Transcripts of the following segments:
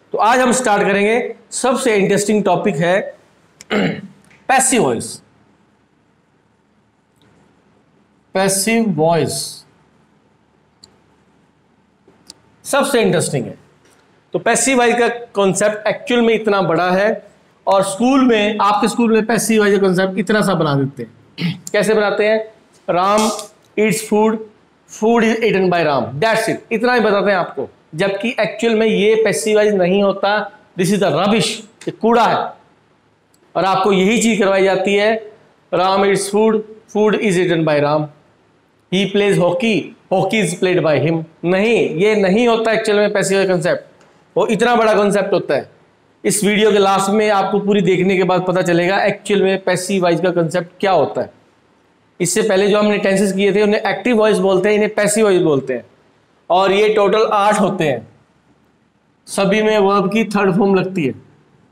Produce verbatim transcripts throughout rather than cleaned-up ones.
तो आज हम स्टार्ट करेंगे, सबसे इंटरेस्टिंग टॉपिक है पैसिव वॉइस। पैसिव वॉइस सबसे इंटरेस्टिंग है। तो पैसिव वॉइस का कॉन्सेप्ट एक्चुअल में इतना बड़ा है और स्कूल में, आपके स्कूल में पैसिव वॉइस का कॉन्सेप्ट इतना सा बना देते हैं। कैसे बनाते हैं? Ram eats food, food is eaten by Ram, that's it, इतना ही बताते हैं आपको। जबकि एक्चुअल में ये पैसिव वॉइस नहीं होता, दिस इज द रबिश, ये कूड़ा है। और आपको यही चीज करवाई जाती है, Ram eats food, food is eaten by Ram, he plays hockey, hockey is played by him. नहीं, ये नहीं होता एक्चुअल में पैसिव वॉइस कंसेप्ट, वो इतना बड़ा कॉन्सेप्ट होता है। इस वीडियो के लास्ट में आपको पूरी देखने के बाद पता चलेगा एक्चुअल में पैसिव वॉइस का कंसेप्ट क्या होता है। इससे पहले जो हमने टेंसेस किए थे उन्हें एक्टिव वॉइस बोलते हैं, इन्हें पैसिव वॉइस बोलते हैं। और ये टोटल आठ होते हैं, सभी में वर्ब की थर्ड फॉर्म लगती है।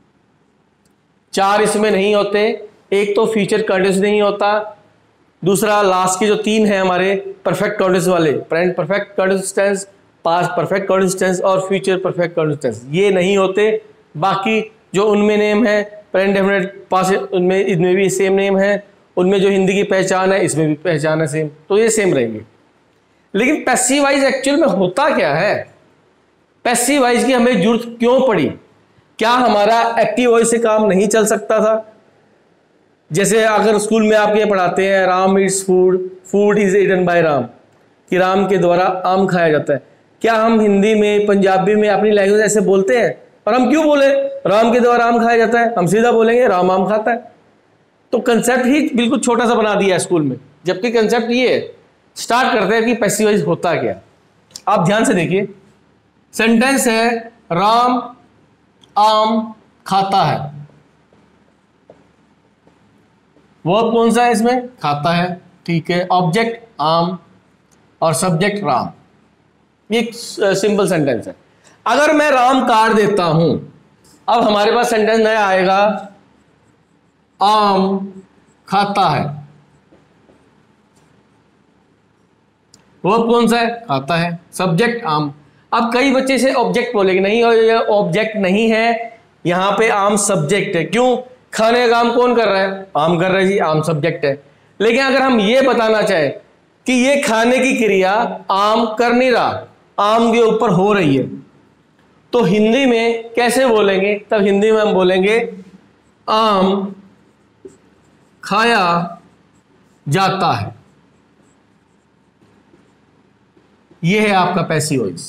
चार इसमें नहीं होते, एक तो फ्यूचर कंटीन्यूअस नहीं होता, दूसरा लास्ट के जो तीन है हमारे परफेक्ट कंटीन्यूअस वाले, present perfect continuous tense, past perfect continuous tense और फ्यूचर परफेक्ट कंटीन्यूअस टेंस, ये नहीं होते। बाकी जो उनमें नेम है प्रेजेंट डेफिनेट पास्ट, उनमें इनमें भी सेम नेम है, उनमें जो हिंदी की पहचान है इसमें भी पहचान है सेम, तो ये सेम रहेंगे। लेकिन पैसिव वॉइस एक्चुअल में होता क्या है? पैसिव वॉइस की हमें जरूरत क्यों पड़ी? क्या हमारा एक्टिव वॉइस से काम नहीं चल सकता था? जैसे अगर स्कूल में आपके पढ़ाते हैं Ram eats food, food is eaten by Ram, कि राम के द्वारा आम खाया जाता है। क्या हम हिंदी में, पंजाबी में, अपनी लैंग्वेज ऐसे बोलते हैं? और हम क्यों बोले राम के द्वारा आम खाया जाता है? हम सीधा बोलेंगे राम आम खाता है। तो कंसेप्ट ही बिल्कुल छोटा सा बना दिया है स्कूल में, जबकि कंसेप्ट ये है। स्टार्ट करते हैं कि पैसिव वॉइस होता क्या। आप ध्यान से देखिए, सेंटेंस है राम आम खाता है, वर्ब कौन सा है इसमें? खाता है, ठीक है। ऑब्जेक्ट आम और सब्जेक्ट राम, ये सिंपल सेंटेंस है। अगर मैं राम काट देता हूं, अब हमारे पास सेंटेंस नया आएगा, आम खाता है, वर्ब कौन सा है? खाता है, सब्जेक्ट आम। अब कई बच्चे से ऑब्जेक्ट बोलेंगे, नहीं और ये ऑब्जेक्ट नहीं है, यहां पे आम सब्जेक्ट है। क्यों? खाने का काम कौन कर रहा है? आम कर रहा है जी, आम सब्जेक्ट है। लेकिन अगर हम ये बताना चाहें कि ये खाने की क्रिया आम कर नहीं रहा, आम के ऊपर हो रही है, तो हिंदी में कैसे बोलेंगे? तब हिंदी में हम बोलेंगे आम खाया जाता है। यह है आपका पैसिव वॉइस।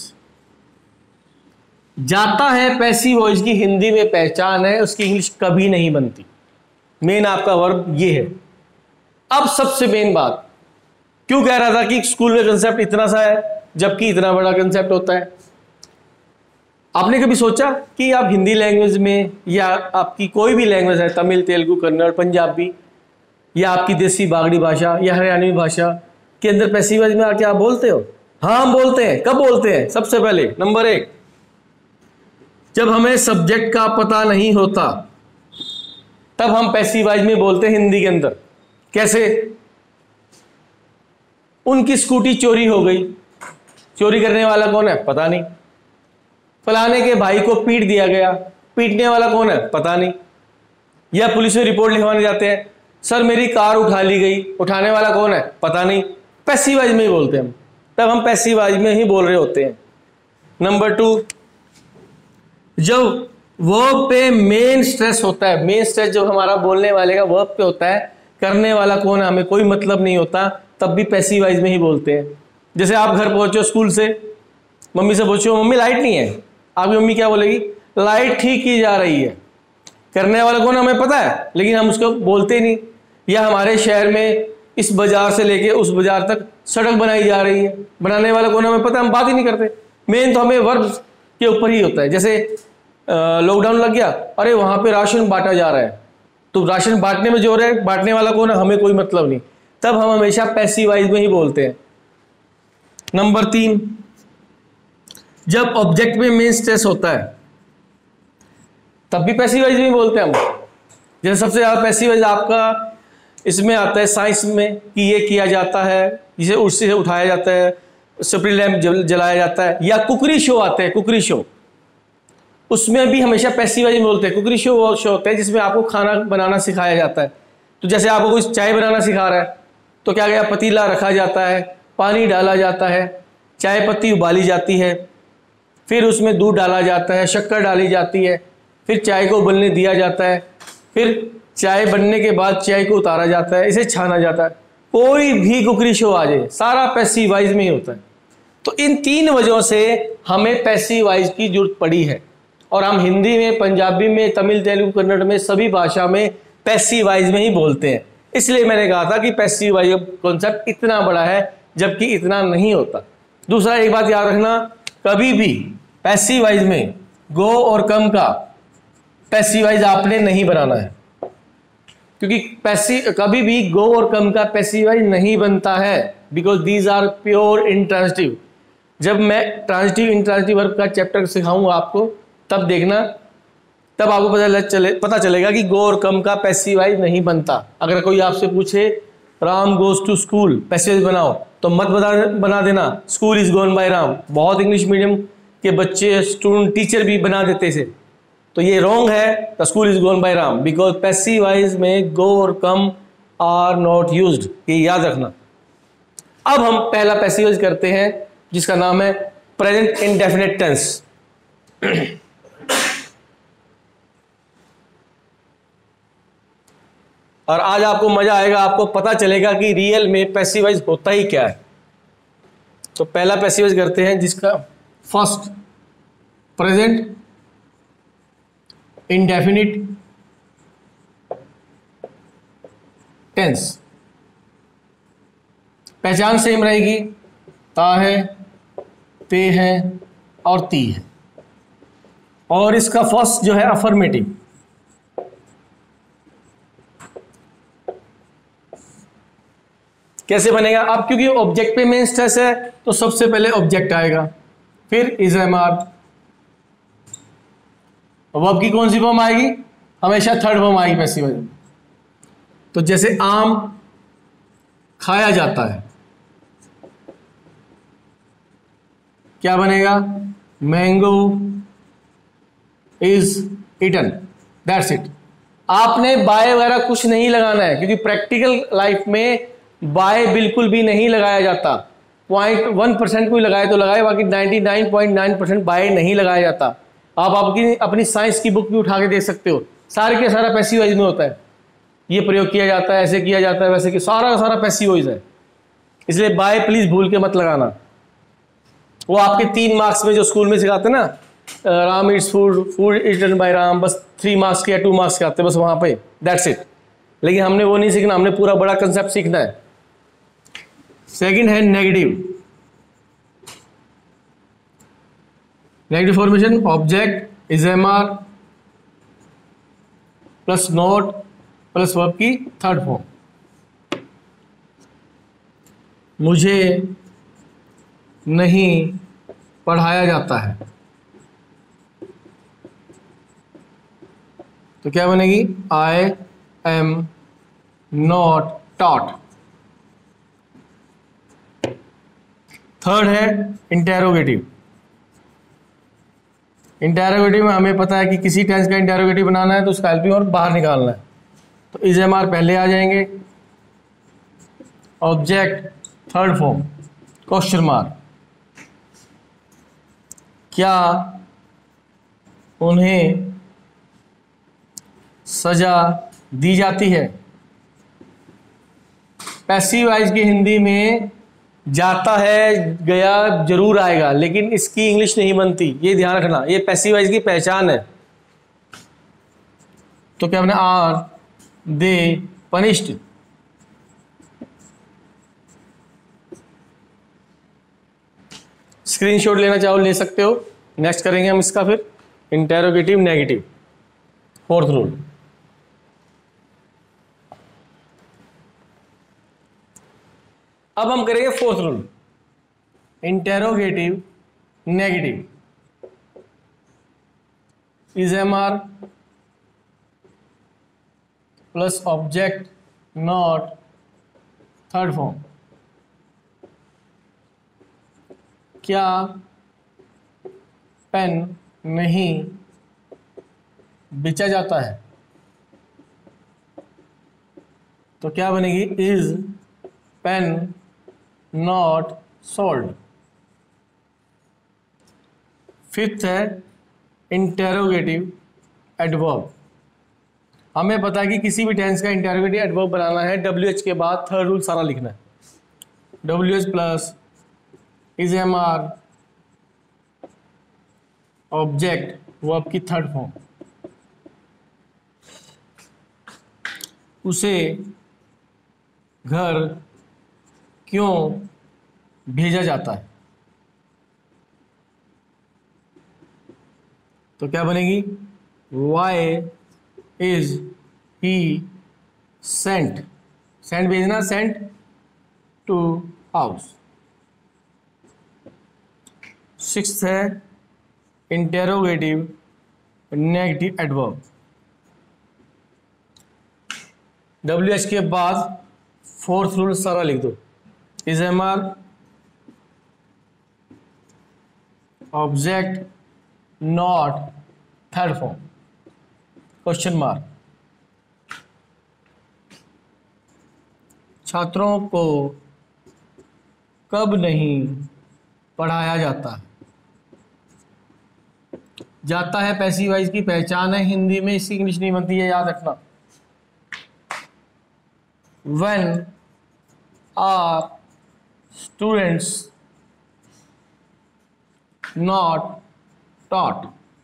जाता है पैसिव वॉइस की हिंदी में पहचान है, उसकी इंग्लिश कभी नहीं बनती। मेन आपका वर्ब ये है। अब सबसे मेन बात, क्यों कह रहा था कि स्कूल में कंसेप्ट इतना सा है जबकि इतना बड़ा कंसेप्ट होता है? आपने कभी सोचा कि आप हिंदी लैंग्वेज में, या आपकी कोई भी लैंग्वेज है, तमिल, तेलुगु, कन्नड़, पंजाबी, या आपकी देसी बागड़ी भाषा या हरियाणवी भाषा के अंदर पैसिव वॉइस में आके आप बोलते हो? हाँ, हम बोलते हैं। कब बोलते हैं? सबसे पहले नंबर एक, जब हमें सब्जेक्ट का पता नहीं होता, तब हम पैसिव वॉइस में बोलते हैं हिंदी के अंदर। कैसे? उनकी स्कूटी चोरी हो गई, चोरी करने वाला कौन है? पता नहीं। फलाने के भाई को पीट दिया गया, पीटने वाला कौन है? पता नहीं। या पुलिस में रिपोर्ट लिखवाने जाते हैं, सर मेरी कार उठा ली गई, उठाने वाला कौन है? पता नहीं। पैसिव वॉइस में ही बोलते हैं हम, तब हम पैसिव वॉइस में ही बोल रहे होते हैं। नंबर टू, जब वर्ब पे मेन स्ट्रेस होता है, मेन स्ट्रेस जब हमारा बोलने वाले का वर्ब पे होता है, करने वाला कौन है हमें कोई मतलब नहीं होता, तब भी पैसिव वॉइस में ही बोलते हैं। जैसे आप घर पहुंचो स्कूल से, मम्मी से पूछो मम्मी लाइट नहीं है, आपकी मम्मी क्या बोलेगी? लाइट ठीक की जा रही है। करने वाला कौन हमें पता है, लेकिन हम उसको बोलते नहीं। या हमारे शहर में इस बाजार से लेके उस बाजार तक सड़क बनाई जा रही है, बनाने वाला कौन हमें पता है, हम बात ही नहीं करते। मेन तो हमें वर्ब के ऊपर ही होता है। जैसे लॉकडाउन लग गया, अरे वहां पे राशन बांटा जा रहा है, तो राशन बांटने में जो रहा है, बांटने वाला कौन है, हमें कोई मतलब नहीं, तब हम हमेशा पैसिव वॉइस में ही बोलते हैं। नंबर तीन, जब ऑब्जेक्ट में मेन स्ट्रेस होता है, तब भी पैसिव वॉइस में बोलते हैं हम। जैसे सबसे ज्यादा पैसिव वॉइस आपका इसमें आता है साइंस में, कि ये किया जाता है, इसे उससे उठाया जाता है, सुप्री लैम्प जलाया जाता है, या कुकरी शो आते हैं, कुकरी शो उसमें भी हमेशा पैसिव वॉइस में बोलते हैं। कुकरी शो वो शो होते हैं जिसमें आपको खाना बनाना सिखाया जाता है। तो जैसे आपको कोई चाय बनाना सिखा रहा है तो क्या गया, पतीला रखा जाता है, पानी डाला जाता है, चाय पत्ती उबाली जाती है, फिर उसमें दूध डाला जाता है, शक्कर डाली जाती है, फिर चाय को उबलने दिया जाता है, फिर चाय बनने के बाद चाय को उतारा जाता है, इसे छाना जाता है। कोई भी कुकरी शो आ जाए सारा पैसिव वॉइस में ही होता है। तो इन तीन वजहों से हमें पैसिव वॉइस की जरूरत पड़ी है और हम हिंदी में, पंजाबी में, तमिल, तेलुगु, कन्नड़ में सभी भाषा में पैसिव वॉइस में ही बोलते हैं। इसलिए मैंने कहा था कि पैसिव वॉइस कॉन्सेप्ट इतना बड़ा है जबकि इतना नहीं होता। दूसरा एक बात याद रखना, कभी भी पैसिव वॉइस में गो और कम का पैसिव वॉइस आपने नहीं बनाना है, क्योंकि पैसिव कभी भी गो और कम का पैसिव वॉइस नहीं बनता है, because these are pure intransitive. जब मैं ट्रांजिटिव इंट्रांजिटिव वर्ब का चैप्टर सिखाऊंगा आपको, तब देखना, तब आपको पता चले पता चलेगा कि गो और कम का पैसिव वॉइस नहीं बनता। अगर कोई आपसे पूछे Ram goes to school, passive voice बनाओ, तो मत बता बना देना school is gone by Ram. बहुत इंग्लिश मीडियम के बच्चे, स्टूडेंट, टीचर भी बना देते थे, तो ये रॉन्ग है। The school is gone by Ram, because passive voice में गो और कम आर नॉट यूज्ड, ये याद रखना। अब हम पहला पैसिव वॉइस करते हैं जिसका नाम है प्रेजेंट इंडेफिनिट टेंस। और आज आपको मजा आएगा, आपको पता चलेगा कि रियल में पैसिव वॉइस होता ही क्या है। तो पहला पैसिव वॉइस करते हैं जिसका फर्स्ट प्रेजेंट इंडेफिनिट टेंस। पहचान सेम रहेगी, ता है, ते है और ती है। और इसका फर्स्ट जो है अफर्मेटिव। कैसे बनेगा? अब क्योंकि ऑब्जेक्ट पे मेन स्ट्रेस है तो सबसे पहले ऑब्जेक्ट आएगा, फिर इज एम आर। वर्ब की कौन सी फॉर्म आएगी? हमेशा थर्ड फॉर्म आएगी पैसिव वॉइस। तो जैसे आम खाया जाता है, क्या बनेगा? Mango is eaten, that's it. आपने बाय वगैरह कुछ नहीं लगाना है, क्योंकि प्रैक्टिकल लाइफ में बाय बिल्कुल भी नहीं लगाया जाता। पॉइंट वन परसेंट कोई लगाए तो लगाए, बाकी ninety nine point nine percent by नहीं लगाया जाता। आप आपकी अपनी साइंस की बुक भी उठा के देख सकते हो, सारे के सारा पैसिव वॉइस में होता है। ये प्रयोग किया जाता है, ऐसे किया जाता है, वैसे कि सारा का सारा पैसिव वॉइस है। इसलिए बाय प्लीज भूल के मत लगाना। वो आपके तीन मार्क्स में जो स्कूल में सिखाते हैं ना, Ram eats food, food eaten by Ram, बस थ्री मार्क्स के या टू मार्क्स के आते हैं बस वहां पे, दैट्स इट। लेकिन हमने वो नहीं सीखना, हमने पूरा बड़ा कंसेप्ट सीखना है। सेकंड है negative. Negative formation, object is am are plus not plus verb की थर्ड फॉर्म। मुझे नहीं पढ़ाया जाता है, तो क्या बनेगी? I am not taught. Third है इंटेरोगेटिव। इंटेरोगेटिव में हमें पता है कि किसी टेंस का इंटेरोगेटिव बनाना है तो उसका एलपी और बाहर निकालना है, तो इज एम आर पहले आ जाएंगे, object third form question mark. क्या उन्हें सजा दी जाती है? पैसिव वॉइस की हिंदी में जाता है, गया जरूर आएगा, लेकिन इसकी इंग्लिश नहीं बनती, ये ध्यान रखना। ये पैसिव वॉइस की पहचान है। तो क्या हमने आर दे पनिश्ड, स्क्रीनशॉट लेना चाहो ले सकते हो। नेक्स्ट करेंगे हम इसका फिर इंटेरोगेटिव नेगेटिव, फोर्थ रूल। अब हम करेंगे fourth rule, interrogative negative. Is am are plus object not third form. क्या पेन नहीं बेचा जाता है तो क्या बनेगी, is pen not sold. Fifth है इंटेरोगेटिव एडवर्ब। हमें पता है कि किसी भी टेंस का इंटेरोगेटिव एडवर्ब बनाना है, डब्ल्यू एच के बाद थर्ड रूल सारा लिखना है, W H plus is am are object verb की थर्ड फॉर्म, उसे घर क्यों भेजा जाता है, तो क्या बनेगी, why is he sent, sent भेजना, सेंट टू हाउस। सिक्स्थ है interrogative negative adverb. W H के बाद फोर्थ रूल सारा लिख दो, is am are object not third form question mark. छात्रों को कब नहीं पढ़ाया जाता है, जाता है पैसिव वॉइस की पहचान है, हिंदी में इसकी इंग्लिश नहीं बनती है, याद रखना। When are students not taught?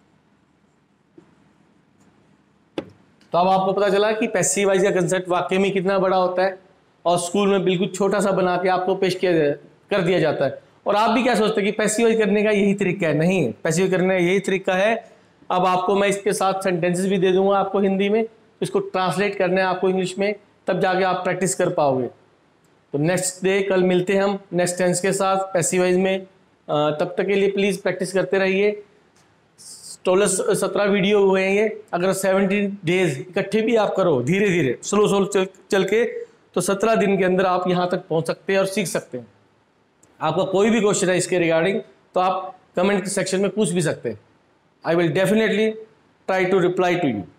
तो अब आपको पता चला कि पैसिव वॉइस का कंसेप्ट वाकई में कितना बड़ा होता है और स्कूल में बिल्कुल छोटा सा बना के आपको पेश किया कर दिया जाता है। और आप भी क्या सोचते हैं कि पैसिव वॉइस करने का यही तरीका है? नहीं, पैसिव करने का यही तरीका है। अब आपको मैं इसके साथ सेंटेंसेस भी दे दूंगा आपको हिंदी में, इसको ट्रांसलेट करना है आपको इंग्लिश में, तब जाके आप प्रैक्टिस कर पाओगे। तो नेक्स्ट डे कल मिलते हैं हम नेक्स्ट टेंस के साथ पैसिव वॉइस में। तब तक के लिए प्लीज़ प्रैक्टिस करते रहिए। टोटल सत्रह वीडियो हुए हैं ये, अगर सेवनटीन डेज इकट्ठे भी आप करो धीरे धीरे स्लो स्लो चल, चल के तो सत्रह दिन के अंदर आप यहाँ तक पहुँच सकते हैं और सीख सकते हैं। आपका कोई भी क्वेश्चन है इसके रिगार्डिंग तो आप कमेंट सेक्शन में पूछ भी सकते हैं। I will definitely try to reply to you.